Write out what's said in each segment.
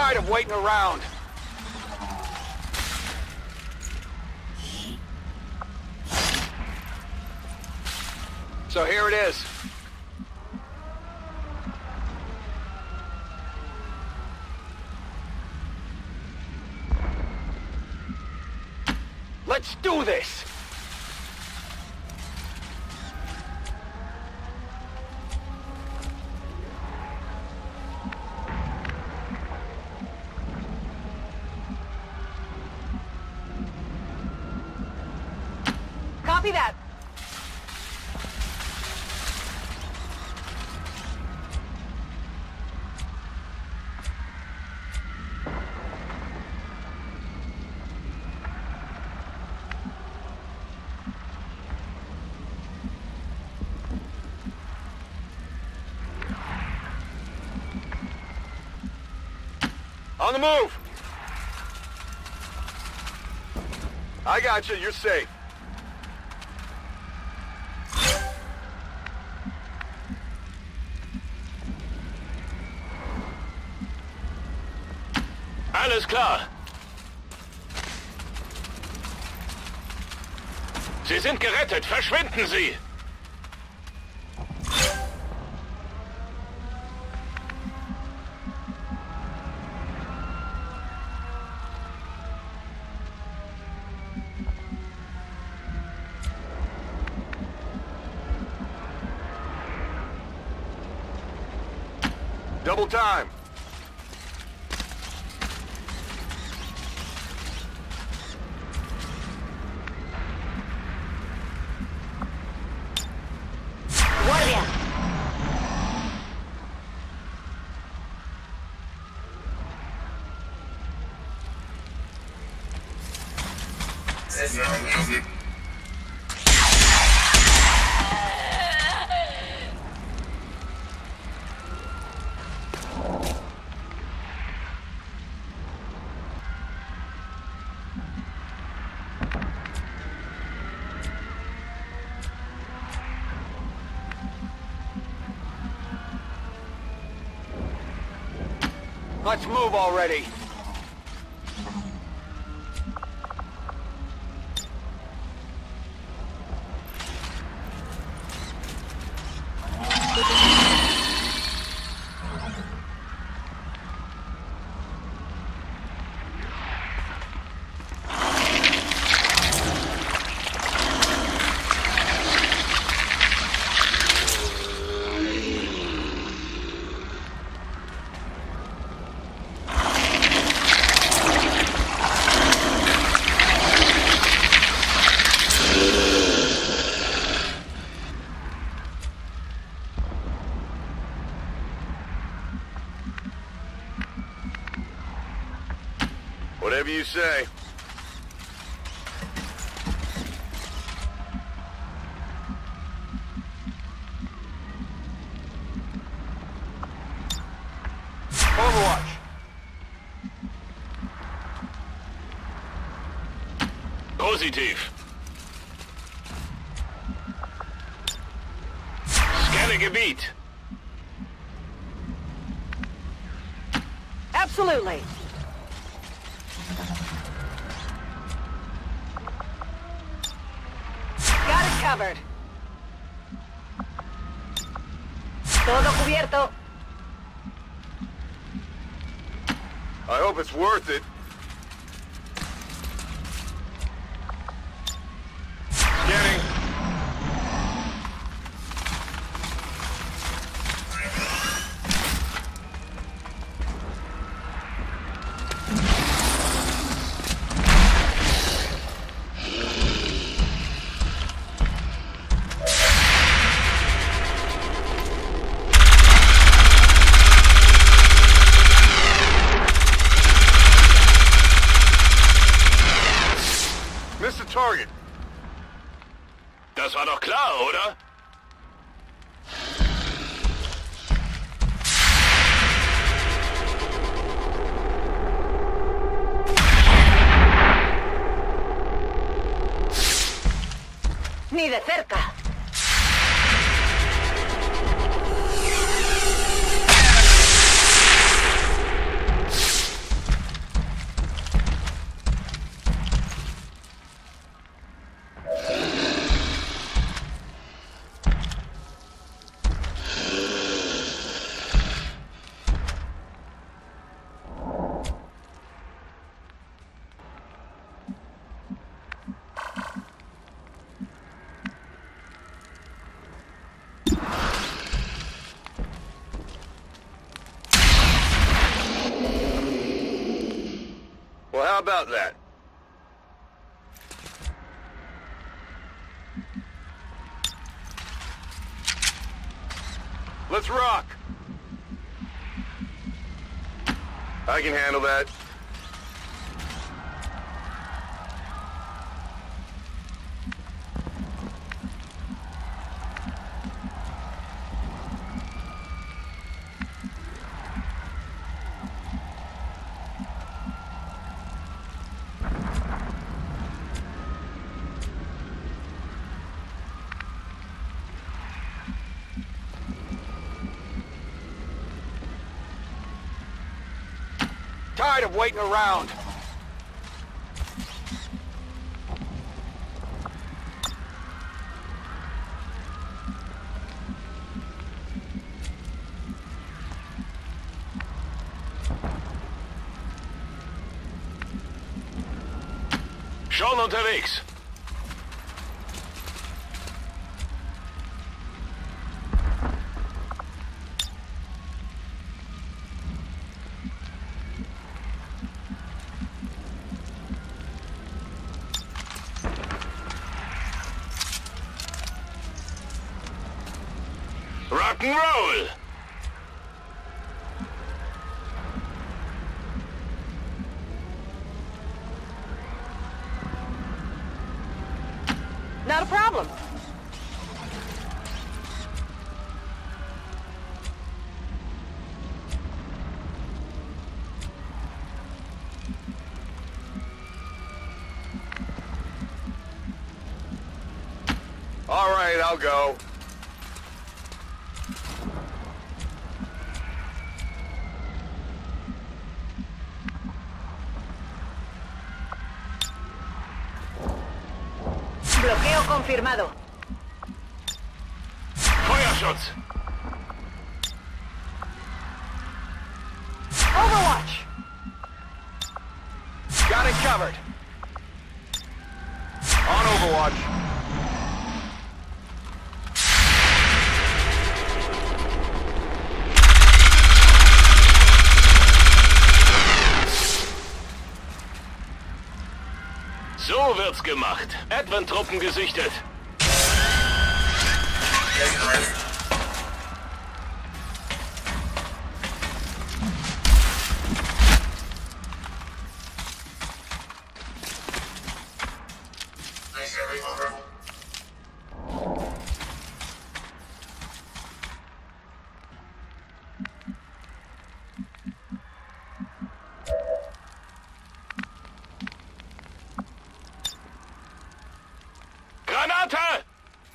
tired of waiting around. So here it is. Let's do this! Copy that. On the move! I got you, you're safe. Alles klar. Sie sind gerettet. Verschwinden Sie! Double time. Guardia. Let's move already. Whatever you say. Overwatch. Positiv. Scanne Gebiet. Absolutely. Got it covered. Todo cubierto. I hope it's worth it. Scanning. Missed the target. Das war doch klar, oder? Ni de cerca. about that? Let's rock! I can handle that. Tired of waiting around. Schon unterwegs. Rock'n'roll! Not a problem. All right, I'll go. Bloqueo confirmado. Feuerschutz! Overwatch. Got it covered. On Overwatch. So wird's gemacht. Advent-Truppen gesichtet. Granate!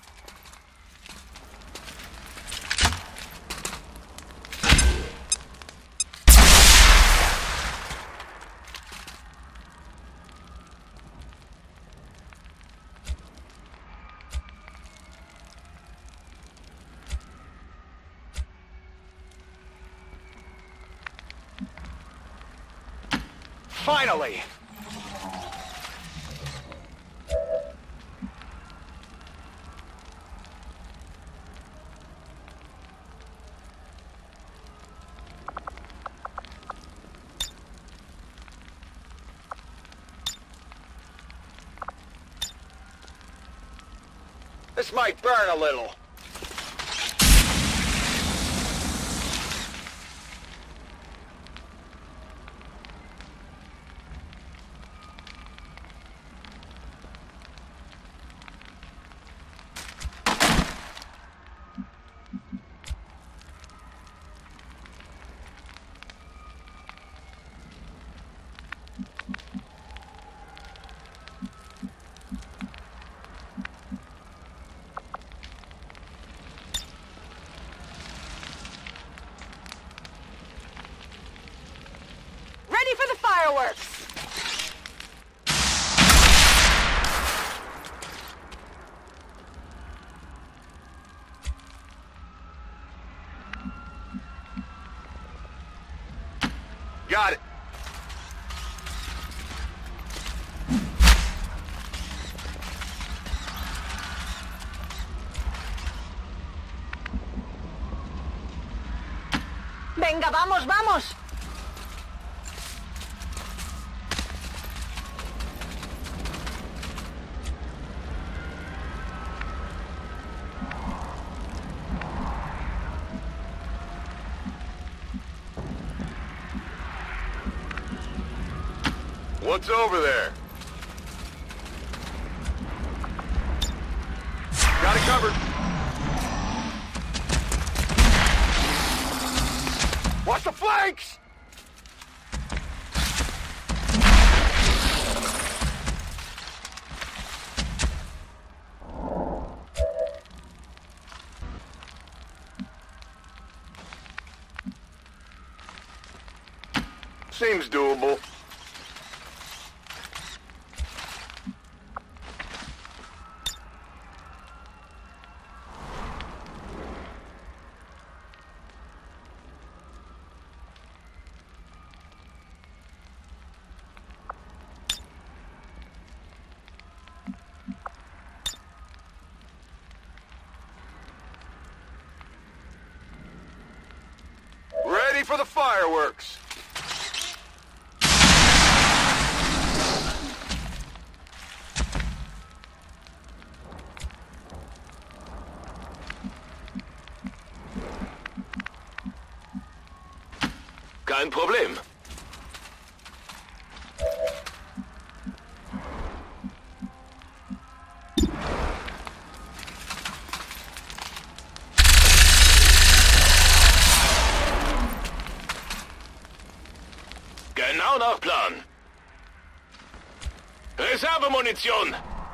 Finally! This might burn a little. Ready for the fireworks. Got it. Venga, vamos, vamos. What's over there? Got it covered. Watch the flanks! Seems doable. Ready for the fireworks. Kein Problem. Genau nach Plan. Reservemunition.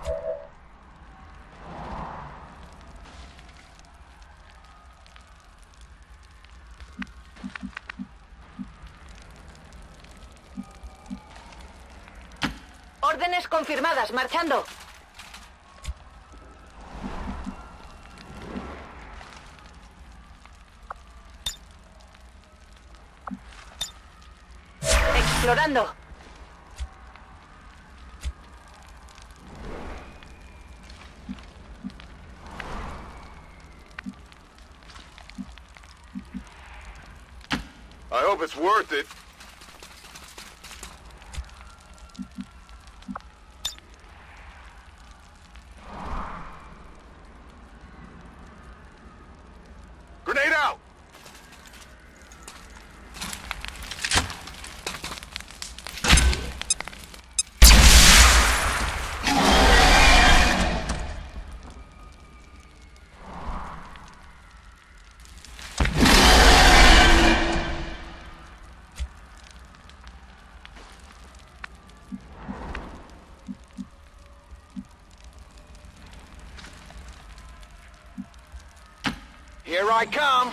Órdenes confirmadas, marchando. Explorando. I hope it's worth it. Grenade out! Here I come.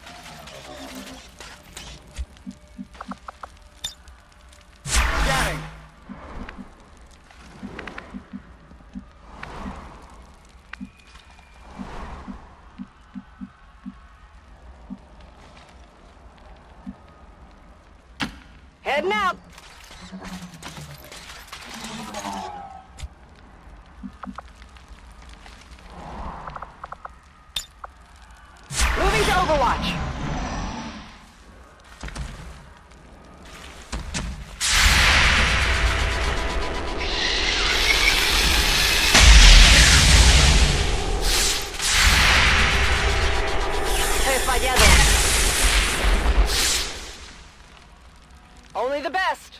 Scanning. Heading out. Moving to Overwatch. He fallado. Only the best.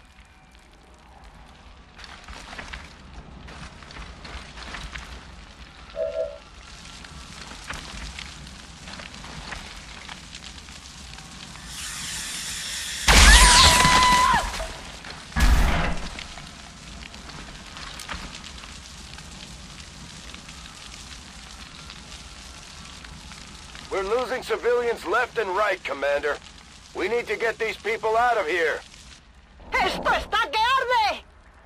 We're losing civilians left and right, Commander. We need to get these people out of here. ¡Esto está que arde!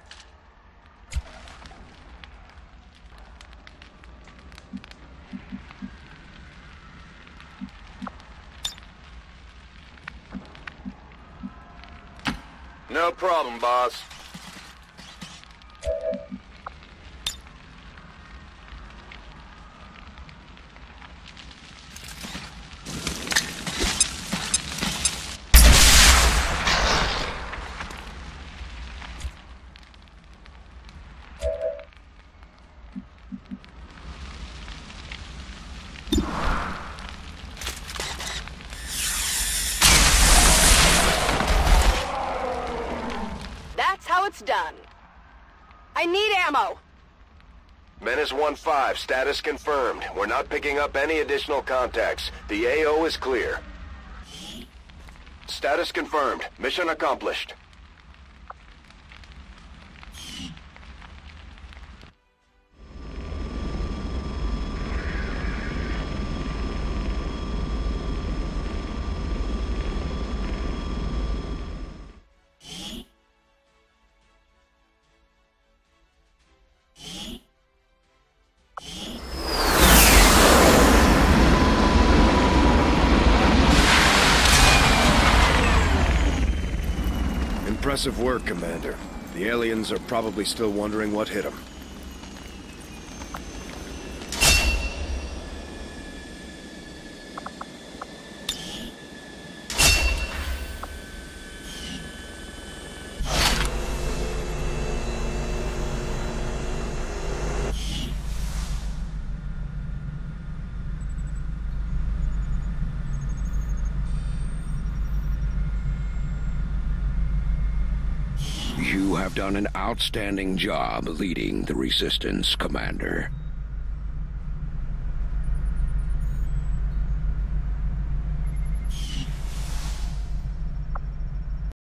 No problem, boss. It's done. I need ammo. Menace 1-5, status confirmed. We're not picking up any additional contacts. The AO is clear. Status confirmed. Mission accomplished. Impressive work, Commander. The aliens are probably still wondering what hit them. You have done an outstanding job leading the Resistance, Commander.